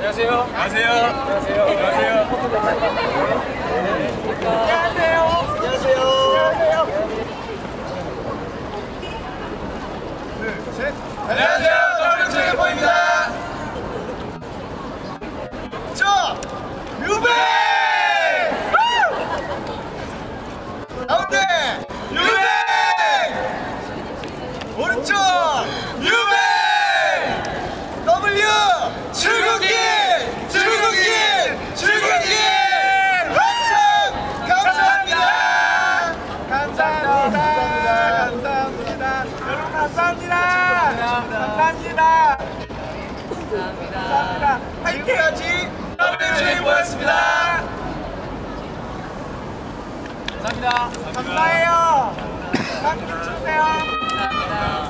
안녕하세요. 안녕하세요. 안녕하세요. 안녕하세요. 안녕하세요. 안녕하세요. 둘, 셋. 안녕하세요. WTF4입니다. 저 유배. 가운데 유배. 오른쪽 유배. W 출국길. 감사합니다. 지금까지 WTF였습니다. 감사합니다. 감사해요. 감사합니다.